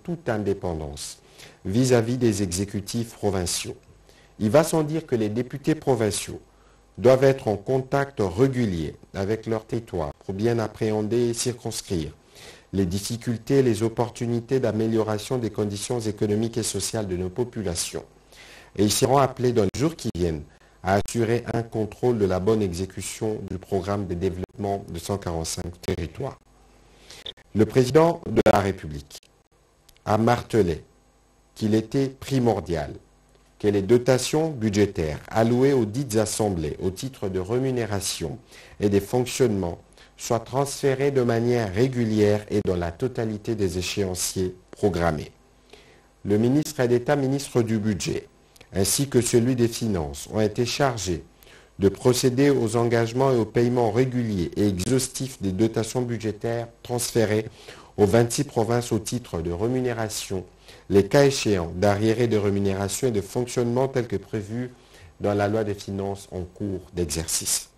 toute indépendance vis-à-vis des exécutifs provinciaux. Il va sans dire que les députés provinciaux doivent être en contact régulier avec leur territoire pour bien appréhender et circonscrire les difficultés et les opportunités d'amélioration des conditions économiques et sociales de nos populations. Et ils seront appelés dans les jours qui viennent à assurer un contrôle de la bonne exécution du programme de développement de 145 territoires. Le président de la République a martelé qu'il était primordial que les dotations budgétaires allouées aux dites assemblées au titre de rémunération et des fonctionnements soient transférées de manière régulière et dans la totalité des échéanciers programmés. Le ministre d'État, ministre du Budget, ainsi que celui des Finances ont été chargés de procéder aux engagements et aux paiements réguliers et exhaustifs des dotations budgétaires transférées aux 26 provinces au titre de rémunération, les cas échéants d'arriérés de rémunération et de fonctionnement tels que prévus dans la loi des finances en cours d'exercice.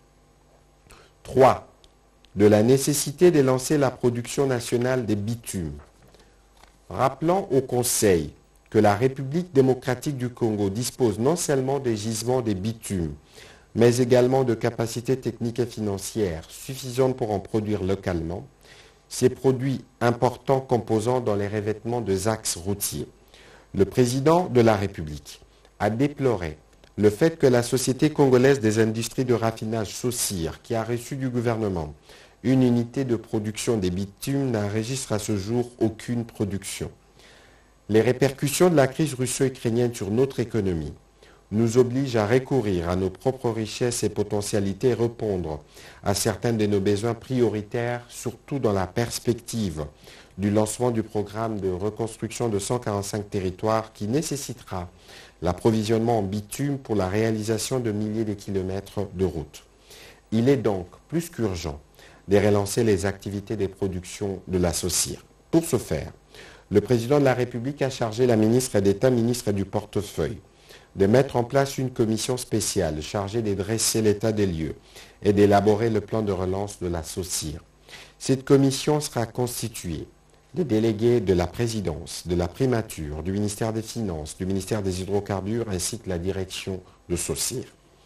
3. De la nécessité de lancer la production nationale des bitumes. Rappelant au Conseil que la République démocratique du Congo dispose non seulement des gisements des bitumes, mais également de capacités techniques et financières suffisantes pour en produire localement, ces produits importants composants dans les revêtements des axes routiers. Le président de la République a déploré le fait que la Société congolaise des industries de raffinage SOCIR, qui a reçu du gouvernement une unité de production des bitumes, n'enregistre à ce jour aucune production. Les répercussions de la crise russo-ukrainienne sur notre économie nous obligent à recourir à nos propres richesses et potentialités et répondre à certains de nos besoins prioritaires, surtout dans la perspective du lancement du programme de reconstruction de 145 territoires qui nécessitera l'approvisionnement en bitume pour la réalisation de milliers de kilomètres de routes. Il est donc plus qu'urgent de relancer les activités de production de la SOCIR. Pour ce faire, le président de la République a chargé la ministre d'État, ministre du portefeuille, de mettre en place une commission spéciale chargée de dresser l'état des lieux et d'élaborer le plan de relance de la SOCIR. Cette commission sera constituée de délégués de la présidence, de la primature, du ministère des Finances, du ministère des Hydrocarbures ainsi que la direction de SOCIR.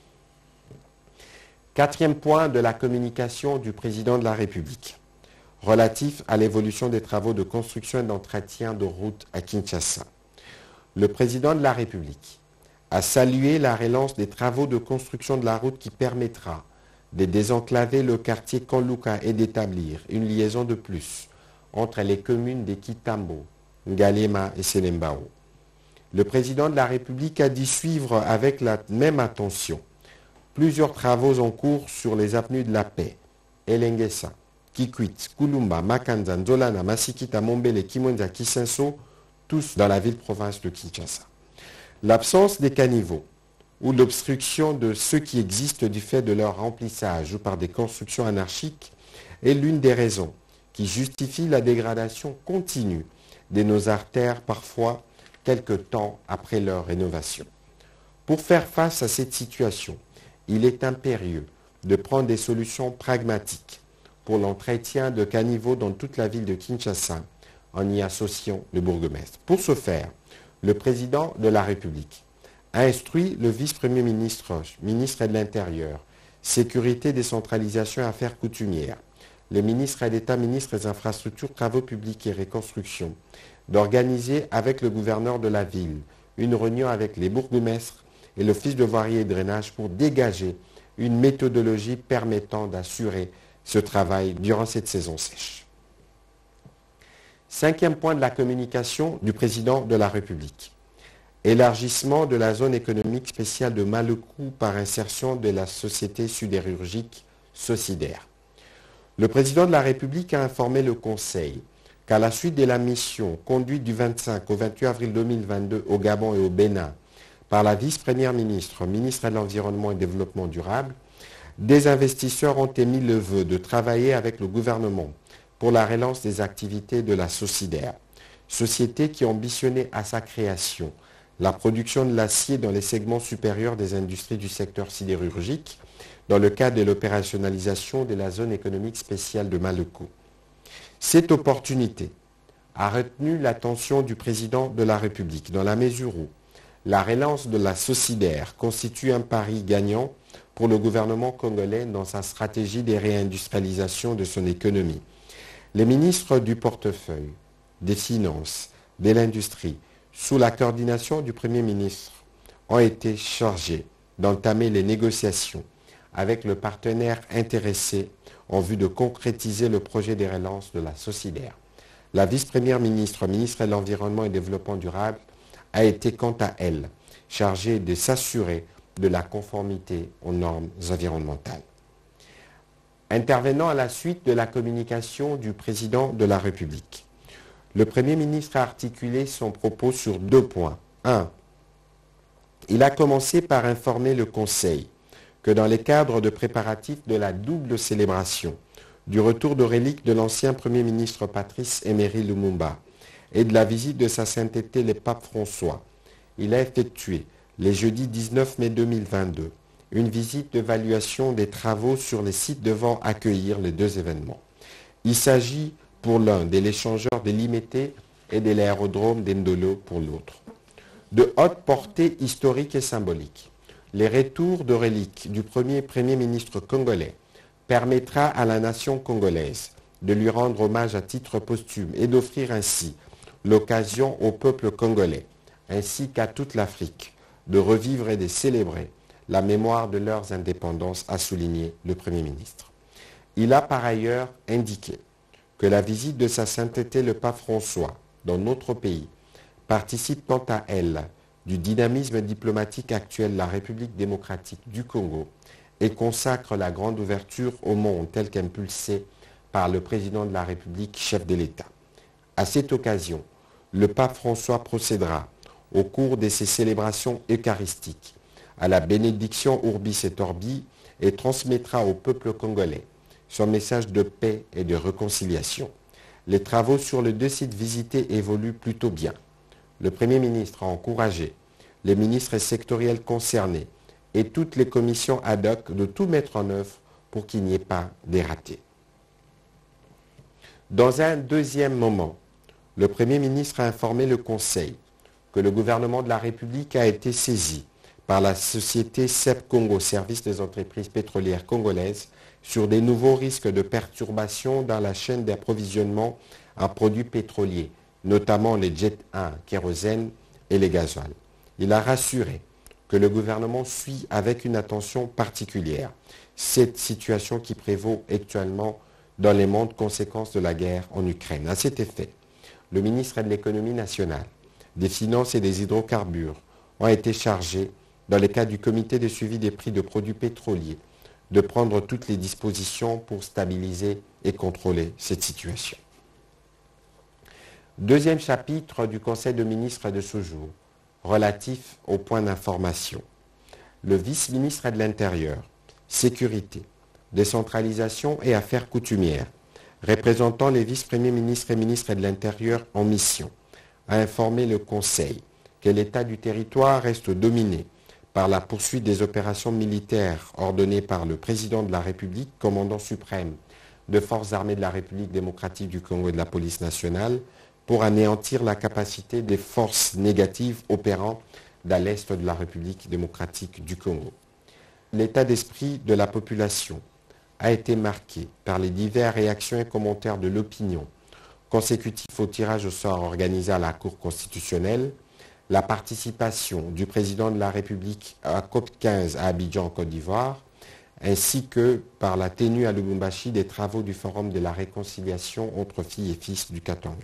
Quatrième point de la communication du président de la République, relatif à l'évolution des travaux de construction et d'entretien de routes à Kinshasa. Le président de la République a salué la relance des travaux de construction de la route qui permettra de désenclaver le quartier Kanluka et d'établir une liaison de plus entre les communes de Kitambo, Ngalema et Selembao. Le président de la République a dit suivre avec la même attention plusieurs travaux en cours sur les avenues de la Paix, Elengesa, Kikwit, Kulumba, Makanza, Nzolana, Masikita, Mombele, Kimwenza, Kisenso, tous dans la ville-province de Kinshasa. L'absence des caniveaux ou l'obstruction de ceux qui existent du fait de leur remplissage ou par des constructions anarchiques est l'une des raisons qui justifie la dégradation continue de nos artères parfois quelque temps après leur rénovation. Pour faire face à cette situation, il est impérieux de prendre des solutions pragmatiques pour l'entretien de caniveaux dans toute la ville de Kinshasa en y associant le bourgmestre. Pour ce faire, le président de la République a instruit le vice-premier ministre, ministre de l'Intérieur, Sécurité, décentralisation et affaires coutumières, les ministres d'État, ministres des Infrastructures, Travaux publics et Reconstruction, d'organiser avec le gouverneur de la ville une réunion avec les bourgmestres et l'Office de voirie et drainage pour dégager une méthodologie permettant d'assurer ce travail durant cette saison sèche. Cinquième point de la communication du président de la République. Élargissement de la zone économique spéciale de Maluku par insertion de la société sidérurgique Socider. Le président de la République a informé le Conseil qu'à la suite de la mission conduite du 25 au 28 avril 2022 au Gabon et au Bénin par la vice-première ministre, ministre de l'Environnement et du Développement durable, des investisseurs ont émis le vœu de travailler avec le gouvernement pour la relance des activités de la Socider, société qui ambitionnait à sa création la production de l'acier dans les segments supérieurs des industries du secteur sidérurgique dans le cadre de l'opérationnalisation de la zone économique spéciale de Maluku. Cette opportunité a retenu l'attention du président de la République dans la mesure où la relance de la SOCIDER constitue un pari gagnant pour le gouvernement congolais dans sa stratégie de réindustrialisation de son économie. Les ministres du portefeuille, des Finances, de l'Industrie, sous la coordination du Premier ministre, ont été chargés d'entamer les négociations avec le partenaire intéressé en vue de concrétiser le projet de relance de la SOCIDER. La vice-première ministre, ministre de l'Environnement et du Développement durable, a été quant à elle chargée de s'assurer de la conformité aux normes environnementales. Intervenant à la suite de la communication du président de la République, le Premier ministre a articulé son propos sur 2 points. 1. Il a commencé par informer le Conseil que dans les cadres de préparatifs de la double célébration du retour de reliques de l'ancien Premier ministre Patrice Emery Lumumba et de la visite de sa sainteté le pape François, il a effectué, les jeudis 19 mai 2022, une visite d'évaluation des travaux sur les sites devant accueillir les 2 événements. Il s'agit pour l'un de l'échangeur de Limete et de l'aérodrome d'Endolo pour l'autre. De haute portée historique et symbolique, les retours de reliques du premier ministre congolais permettra à la nation congolaise de lui rendre hommage à titre posthume et d'offrir ainsi l'occasion au peuple congolais, ainsi qu'à toute l'Afrique, de revivre et de célébrer la mémoire de leurs indépendances, a souligné le Premier ministre. Il a par ailleurs indiqué que la visite de sa sainteté le pape François dans notre pays participe quant à elle du dynamisme diplomatique actuel de la République démocratique du Congo et consacre la grande ouverture au monde telle qu'impulsée par le président de la République, chef de l'État. À cette occasion, le pape François procédera, au cours de ses célébrations eucharistiques, à la bénédiction Urbis et Orbi et transmettra au peuple congolais son message de paix et de réconciliation. Les travaux sur les 2 sites visités évoluent plutôt bien. Le Premier ministre a encouragé les ministres sectoriels concernés et toutes les commissions ad hoc de tout mettre en œuvre pour qu'il n'y ait pas de ratés. Dans un deuxième moment, le Premier ministre a informé le Conseil que le gouvernement de la République a été saisi par la société CEP Congo, Service des entreprises pétrolières congolaises, sur des nouveaux risques de perturbation dans la chaîne d'approvisionnement en produits pétroliers, notamment les Jet 1, kérosène et les gasoil. Il a rassuré que le gouvernement suit avec une attention particulière cette situation qui prévaut actuellement dans les mondes conséquences de la guerre en Ukraine. À cet effet, le ministre de l'Économie nationale, des Finances et des Hydrocarbures ont été chargés, dans le cadre du comité de suivi des prix de produits pétroliers, de prendre toutes les dispositions pour stabiliser et contrôler cette situation. Deuxième chapitre du Conseil de ministres de ce jour, relatif aux points d'information. Le vice-ministre de l'Intérieur, Sécurité, Décentralisation et Affaires coutumières, représentant les vice-premiers ministres et ministres de l'Intérieur en mission, a informé le Conseil que l'état du territoire reste dominé par la poursuite des opérations militaires ordonnées par le président de la République, commandant suprême de forces armées de la République démocratique du Congo et de la police nationale, pour anéantir la capacité des forces négatives opérant dans l'est de la République démocratique du Congo. L'état d'esprit de la population a été marqué par les diverses réactions et commentaires de l'opinion consécutifs au tirage au sort organisé à la Cour constitutionnelle, la participation du président de la République à COP15 à Abidjan, en Côte d'Ivoire, ainsi que par la tenue à Lubumbashi des travaux du Forum de la réconciliation entre filles et fils du Katanga.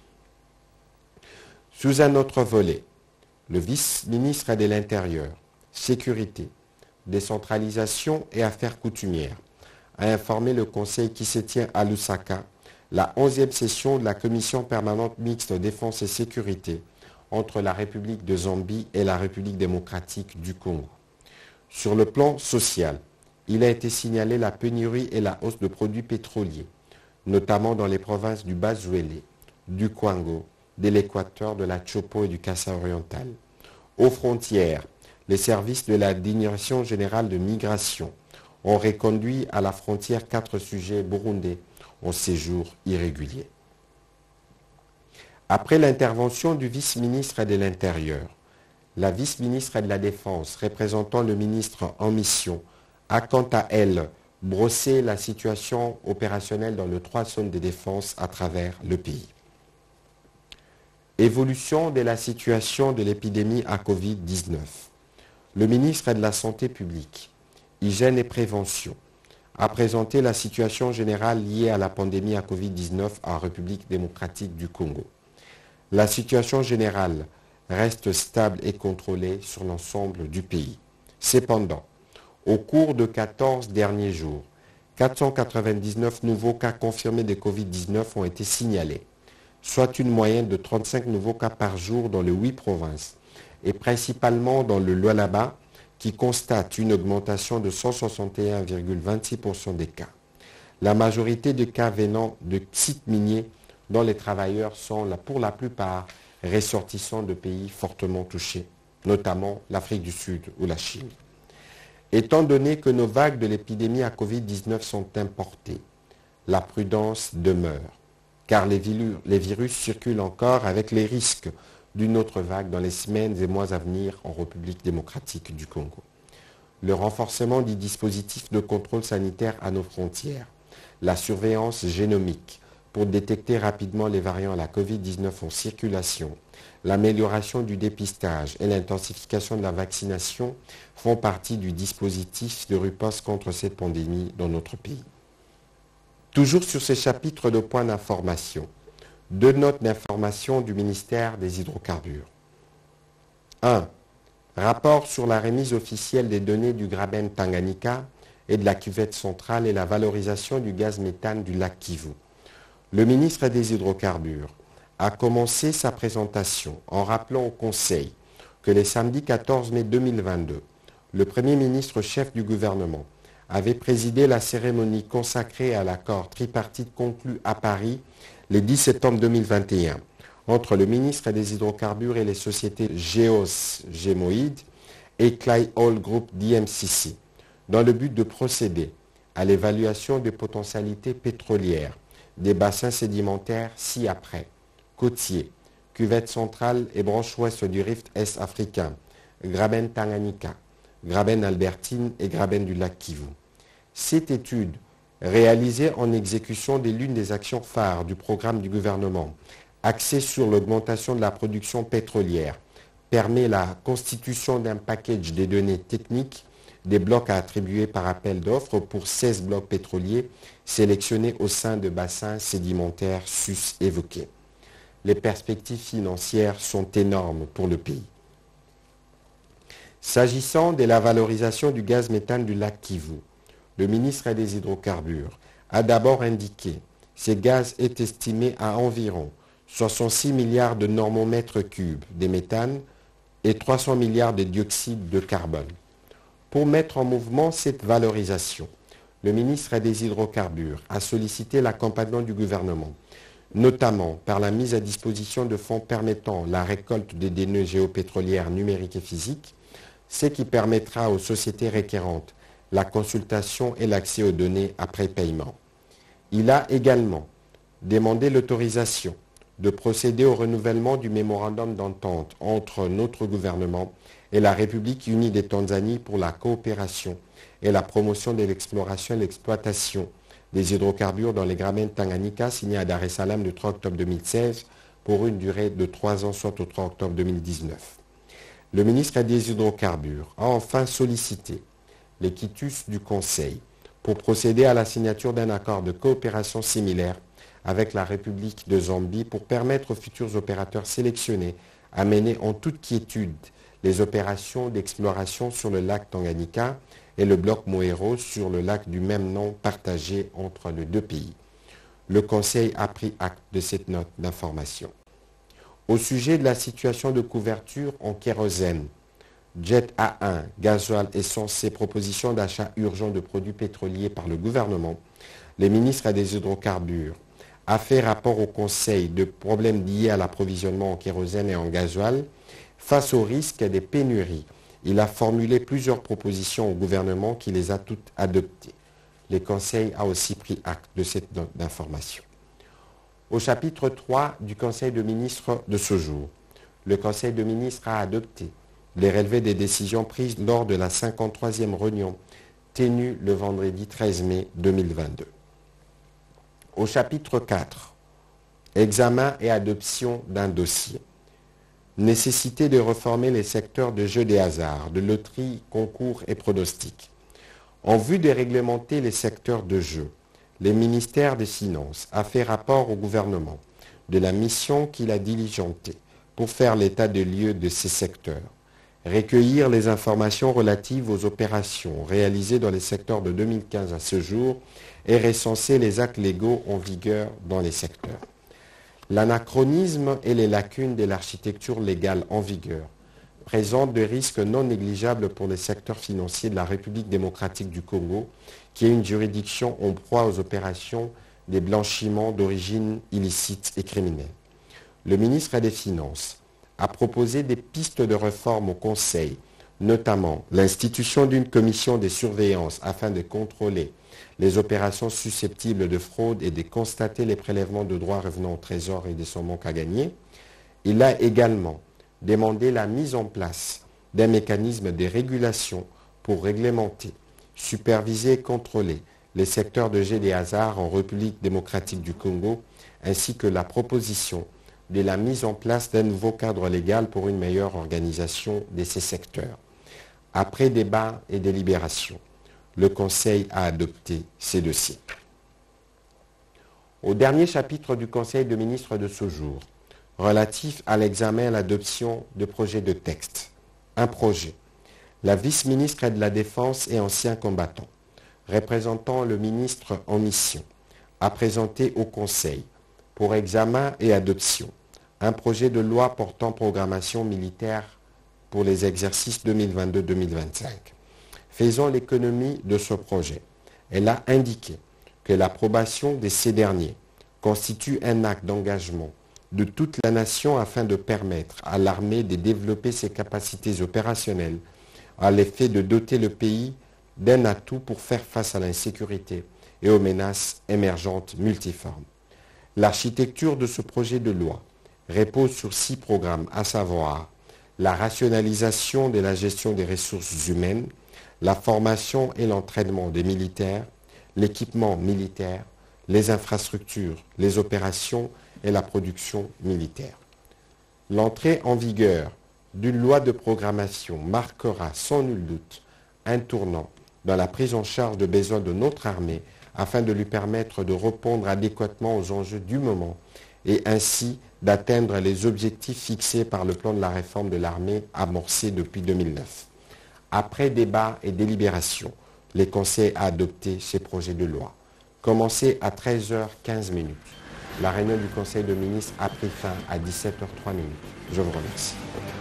Sous un autre volet, le vice-ministre de l'Intérieur, Sécurité, Décentralisation et Affaires coutumières a informé le Conseil qui se tient à Lusaka la 11e session de la Commission permanente mixte défense et sécurité entre la République de Zambie et la République démocratique du Congo. Sur le plan social, il a été signalé la pénurie et la hausse de produits pétroliers, notamment dans les provinces du Bas-Zwélé, du Kwango, de l'Équateur, de la Chopo et du Kassa oriental. Aux frontières, les services de la Direction générale de migration ont reconduit à la frontière 4 sujets burundais en séjour irrégulier. Après l'intervention du vice-ministre de l'Intérieur, la vice-ministre de la Défense, représentant le ministre en mission, a quant à elle brossé la situation opérationnelle dans les 3 zones de défense à travers le pays. Évolution de la situation de l'épidémie à Covid-19. Le ministre de la Santé publique, Hygiène et Prévention a présenté la situation générale liée à la pandémie à Covid-19 en République démocratique du Congo. La situation générale reste stable et contrôlée sur l'ensemble du pays. Cependant, au cours de 14 derniers jours, 499 nouveaux cas confirmés de Covid-19 ont été signalés, soit une moyenne de 35 nouveaux cas par jour dans les 8 provinces, et principalement dans le Lualaba, qui constate une augmentation de 161,26% des cas. La majorité des cas venant de sites miniers dont les travailleurs sont pour la plupart ressortissants de pays fortement touchés, notamment l'Afrique du Sud ou la Chine. Étant donné que nos vagues de l'épidémie à Covid-19 sont importées, la prudence demeure, car les virus circulent encore avec les risques d'une autre vague dans les semaines et mois à venir en République démocratique du Congo. Le renforcement du dispositif de contrôle sanitaire à nos frontières, la surveillance génomique pour détecter rapidement les variants à la Covid-19 en circulation, l'amélioration du dépistage et l'intensification de la vaccination font partie du dispositif de riposte contre cette pandémie dans notre pays. Toujours sur ces chapitres de points d'information, 2 notes d'information du ministère des Hydrocarbures. 1. Rapport sur la remise officielle des données du Graben Tanganyika et de la cuvette centrale et la valorisation du gaz méthane du lac Kivu. Le ministre des Hydrocarbures a commencé sa présentation en rappelant au Conseil que le samedi 14 mai 2022, le Premier ministre chef du gouvernement avait présidé la cérémonie consacrée à l'accord tripartite conclu à Paris le 10 septembre 2021 entre le ministre des Hydrocarbures et les sociétés Geos Gémoïdes et Clay Oil Group DMCC, dans le but de procéder à l'évaluation des potentialités pétrolières des bassins sédimentaires ci-après, côtiers, cuvette centrale et branche ouest du rift est africain, Graben Tanganyika, Graben Albertine et Graben du lac Kivu. Cette étude, réalisée en exécution de l'une des actions phares du programme du gouvernement, axée sur l'augmentation de la production pétrolière, permet la constitution d'un package des données techniques, des blocs à attribuer par appel d'offres pour 16 blocs pétroliers sélectionnés au sein de bassins sédimentaires sus-évoqués. Les perspectives financières sont énormes pour le pays. S'agissant de la valorisation du gaz méthane du lac Kivu, le ministre des Hydrocarbures a d'abord indiqué que ce gaz est estimé à environ 66 milliards de normomètres cubes de méthane et 300 milliards de dioxyde de carbone. Pour mettre en mouvement cette valorisation, le ministre des Hydrocarbures a sollicité l'accompagnement du gouvernement, notamment par la mise à disposition de fonds permettant la récolte des données géopétrolières numériques et physiques, ce qui permettra aux sociétés requérantes la consultation et l'accès aux données après paiement. Il a également demandé l'autorisation de procéder au renouvellement du mémorandum d'entente entre notre gouvernement et la République unie de Tanzanie pour la coopération et la promotion de l'exploration et l'exploitation des hydrocarbures dans les Graben Tanganyika signé à Dar es Salaam le 3 octobre 2016 pour une durée de 3 ans, soit au 3 octobre 2019. Le ministre des Hydrocarbures a enfin sollicité les quitus du Conseil pour procéder à la signature d'un accord de coopération similaire avec la République de Zambie pour permettre aux futurs opérateurs sélectionnés à mener en toute quiétude les opérations d'exploration sur le lac Tanganyika et le bloc Moero sur le lac du même nom partagé entre les 2 pays. Le Conseil a pris acte de cette note d'information. Au sujet de la situation de couverture en kérosène, Jet A1, gasoil, essence et propositions d'achat urgent de produits pétroliers par le gouvernement, le ministre des Hydrocarbures a fait rapport au Conseil de problèmes liés à l'approvisionnement en kérosène et en gasoil. Face au risque des pénuries, il a formulé plusieurs propositions au gouvernement qui les a toutes adoptées. Le Conseil a aussi pris acte de cette note d'information. Au chapitre 3 du Conseil de ministres de ce jour, le Conseil de ministres a adopté les relevés des décisions prises lors de la 53e réunion tenue le vendredi 13 mai 2022. Au chapitre 4, examen et adoption d'un dossier. Nécessité de réformer les secteurs de jeux des hasards, de loterie, concours et pronostics. En vue de réglementer les secteurs de jeux, le ministère des Finances a fait rapport au gouvernement de la mission qu'il a diligentée pour faire l'état des lieux de ces secteurs, recueillir les informations relatives aux opérations réalisées dans les secteurs de 2015 à ce jour et recenser les actes légaux en vigueur dans les secteurs. L'anachronisme et les lacunes de l'architecture légale en vigueur présentent des risques non négligeables pour les secteurs financiers de la République démocratique du Congo, qui est une juridiction en proie aux opérations des blanchiments d'origine illicite et criminelle. Le ministre des Finances a proposé des pistes de réforme au Conseil, notamment l'institution d'une commission de surveillance afin de contrôler les opérations susceptibles de fraude et de constater les prélèvements de droits revenant au Trésor et de son manque à gagner. Il a également demandé la mise en place d'un mécanisme de régulation pour réglementer, superviser et contrôler les secteurs de jeux des hasards en République démocratique du Congo, ainsi que la proposition de la mise en place d'un nouveau cadre légal pour une meilleure organisation de ces secteurs. Après débat et délibération, le Conseil a adopté ces dossiers. Au dernier chapitre du Conseil de ministres de ce jour, relatif à l'examen et à l'adoption de projets de texte, un projet. La vice-ministre de la Défense et ancien combattant, représentant le ministre en mission, a présenté au Conseil, pour examen et adoption, un projet de loi portant programmation militaire pour les exercices 2022-2025. Faisant l'économie de ce projet, elle a indiqué que l'approbation de ces derniers constitue un acte d'engagement de toute la nation afin de permettre à l'armée de développer ses capacités opérationnelles à l'effet de doter le pays d'un atout pour faire face à l'insécurité et aux menaces émergentes multiformes. L'architecture de ce projet de loi repose sur 6 programmes, à savoir la rationalisation de la gestion des ressources humaines, la formation et l'entraînement des militaires, l'équipement militaire, les infrastructures, les opérations et la production militaire. L'entrée en vigueur d'une loi de programmation marquera sans nul doute un tournant dans la prise en charge de besoins de notre armée afin de lui permettre de répondre adéquatement aux enjeux du moment et ainsi d'atteindre les objectifs fixés par le plan de la réforme de l'armée amorcé depuis 2009. Après débat et délibération, le Conseil a adopté ces projets de loi. Commencé à 13h15, la réunion du Conseil de ministres a pris fin à 17h03. Je vous remercie.